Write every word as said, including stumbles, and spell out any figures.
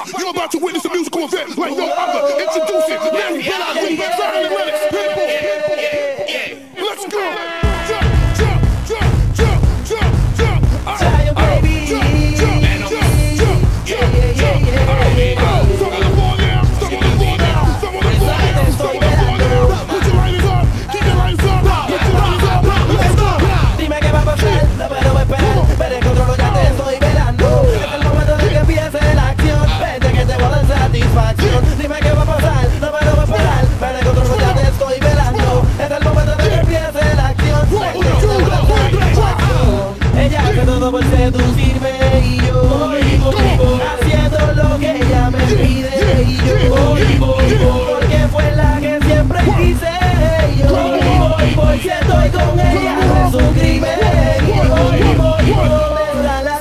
You're about to witness a musical event like no other. Introducing Mary Blige, Remix, Zion and Lennox. Let's go. Jump, jump, jump, jump, jump, jump. Zion, baby. Jump, jump, jump, jump, jump, jump. Some on the floor now, some on the floor now, some on the floor now, some on the floor now. Put your lighters up, keep your lighters up, put your lighters up. Let's go. Dime qué va a pasar, no puedo esperar, pero el control ya te estoy velando. Es el momento de que empiece la acción, vente que te voy a dar satisfacción. Dime qué va a pasar, no puedo esperar, pero el control ya te estoy velando. Es el momento de que empiece la acción, vente que te voy a dar satisfacción. Ella hace todo por seducirme y yo voy, voy, voy, haciendo lo que ella me pide y yo voy, voy, voy, porque fue la que siempre quise y yo voy, voy, voy, si estoy con ella es un crimen y yo voy, voy, voy, ¿dónde está la